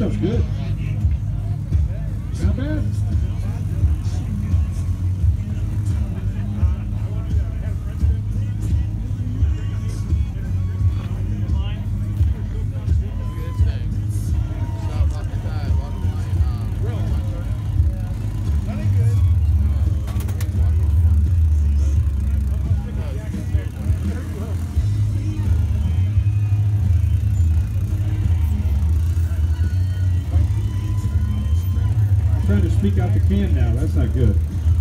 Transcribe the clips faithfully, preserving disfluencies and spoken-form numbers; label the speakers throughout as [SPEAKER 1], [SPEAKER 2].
[SPEAKER 1] stuff's good. Not bad. Trying to speak out the can now. That's not good.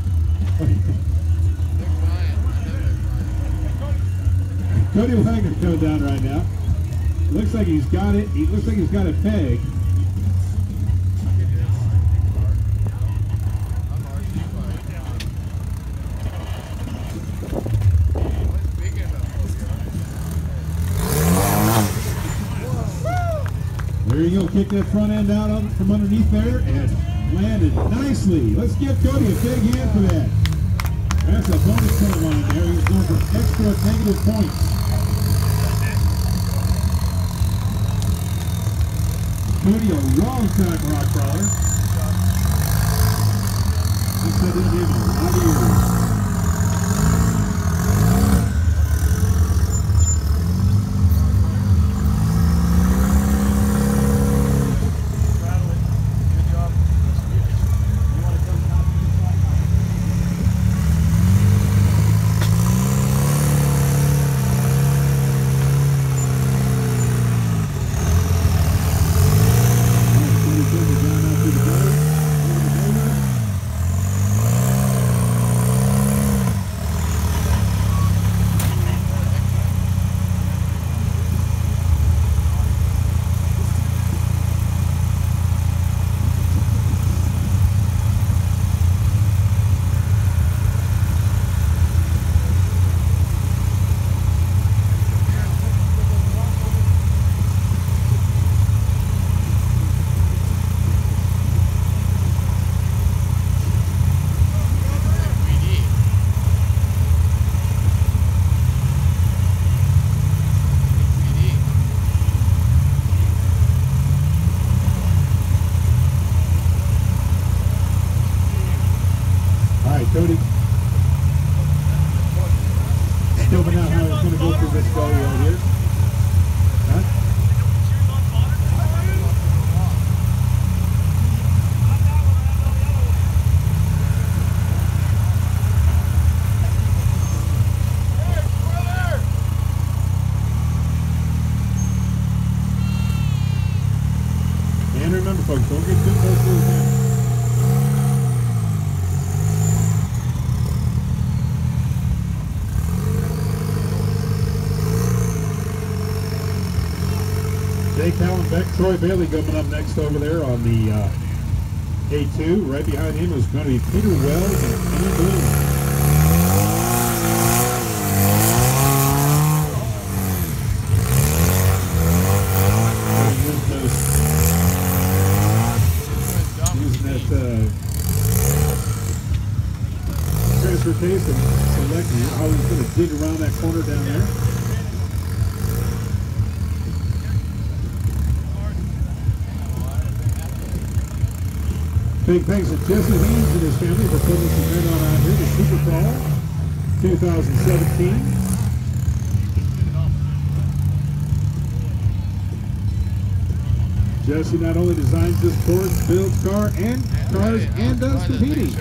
[SPEAKER 1] Cody Wagner coming down right now. Looks like he's got it. He looks like he's got a peg. There you go. Kick that front end out on, from underneath there and landed nicely. Let's give Cody a big hand for that. That's a bonus point line there. He's going for extra negative points. Cody, a long time rock crawler. I said it in a lot of years. Cody, scoping out how it's going to go through this gully right here. Huh? And remember, folks, don't get too close to the camera. Jake Hallenbeck, Troy Bailey coming up next over there on the uh, A two. Right behind him is going to be Peter Wells and Ian Bloom. Using that uh, transfer case and selecting how he's going to dig around that corner down there. Big thanks to Jesse Haynes and his family for putting this event on out here, the Super Crawl twenty seventeen. Jesse not only designs this course, builds car and cars, and does competing.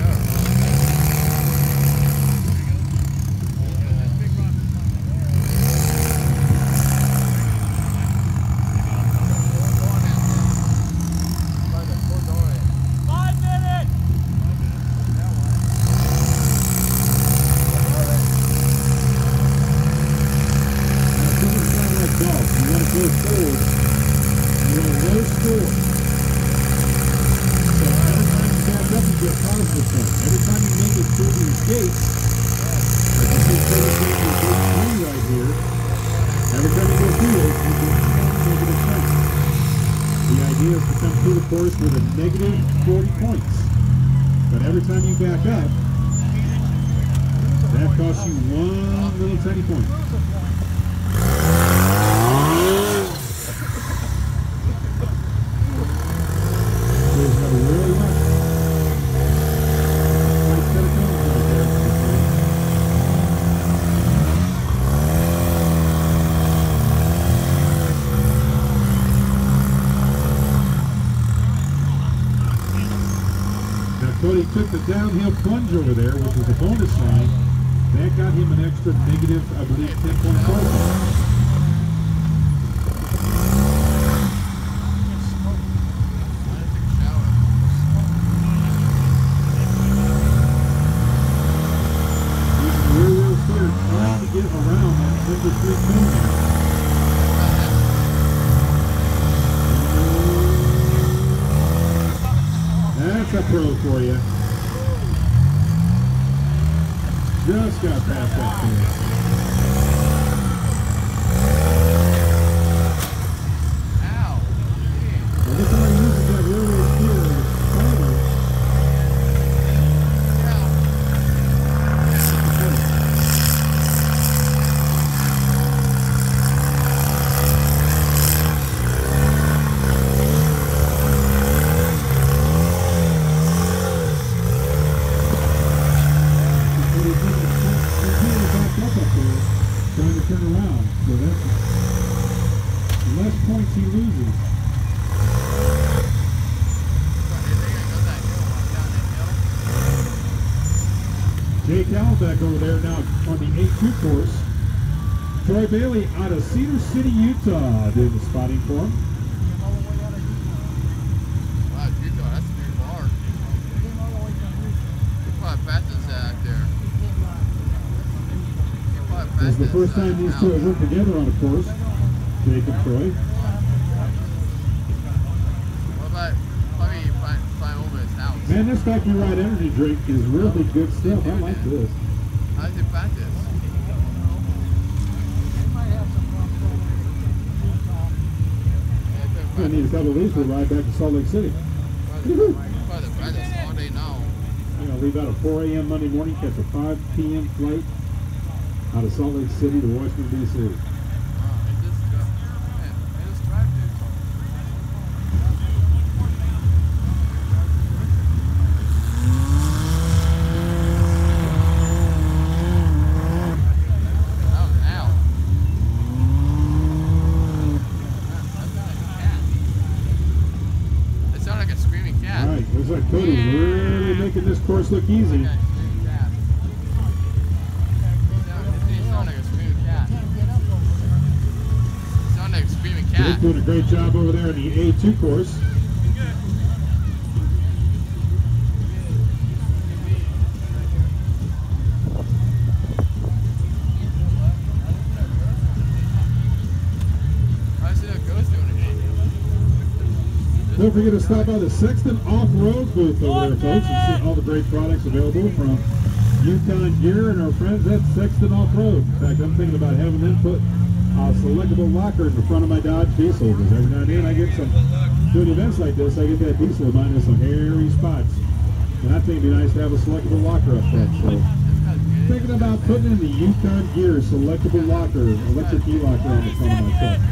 [SPEAKER 1] Course with a negative forty points, but every time you back up, that costs you one little tiny point. Cody took the downhill plunge over there, which was a bonus line. That got him an extra negative, I believe, ten point five. Get around that number three corner. That's a pro for you. Just got past that corner. Ow. Well, look how he uses that railroad steer as a spider. Trying to turn around, so that's less points he loses. Jake Albeck over there now on the eight two course. Troy Bailey out of Cedar City, Utah, doing the spotting for him.
[SPEAKER 2] Wow, Utah, that's a big bar. You probably passed this act there.
[SPEAKER 1] This is the first time these two have worked together on a course, Jake and Troy.
[SPEAKER 2] What about, let me find, find over his house.
[SPEAKER 1] Man, this Factory Ride energy drink is really good stuff. I like this.
[SPEAKER 2] How does he practice?
[SPEAKER 1] I need a couple of these for a ride back to Salt Lake City.
[SPEAKER 2] Probably practice all day now.
[SPEAKER 1] I'm going to leave out at four A M Monday morning, catch a five P M flight out of Salt Lake City to Washington, D C.
[SPEAKER 2] Oh, it just, uh, man, it just drive dude. That was an owl. That sounded like a screaming cat.
[SPEAKER 1] All right, looks like Cody's really making this course look easy. He's doing a great job over there in the A two course. Don't forget to stop by the Sexton Off-Road booth over there, folks, and see all the great products available from Yukon Gear and our friends at Sexton Off-Road. In fact, I'm thinking about having them put a selectable locker in the front of my Dodge Diesel, because every now and then I get some, doing events like this, I get that Diesel of mine with some hairy spots. And I think it'd be nice to have a selectable locker up front. So, thinking about putting in the Yukon Gear selectable locker, electric e-locker on the front of my truck.